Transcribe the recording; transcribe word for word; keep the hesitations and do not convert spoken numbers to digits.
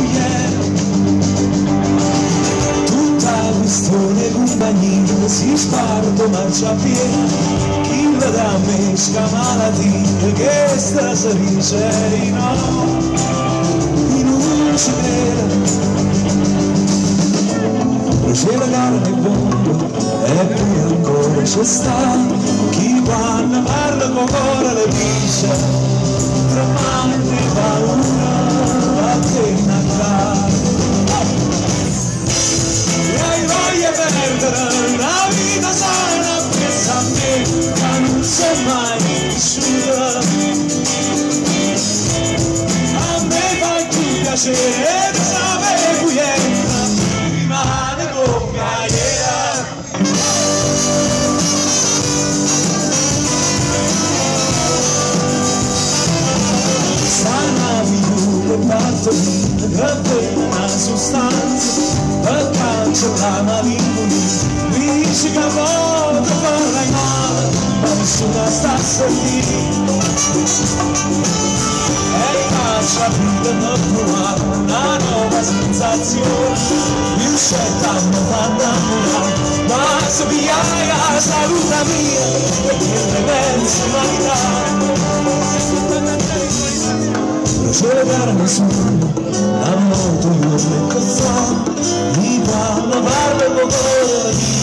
questione compagnia si sparto marciapiede chi la da me scamalatina che sta sorrise no in un si vede c'è la carne buona e poi ancora c'è sta chi quando parla con cuore le dice tramite paura a te Natale la vita sana pensa a me ma non c'è mai vissuta a me fa più piacere sapere qui entra rimane doppia iera sana figura e batterina che una sostanza per cancellare la malinconia mi dice che a volte vorrei male ma nessuna sta a sentire e faccia vita per provare una nuova sensazione più scelta non fanno innamorare ma se piaia saluta mia perché le penso non c'è la carne su la moto io metto fuori mi parlo, parlo con cuore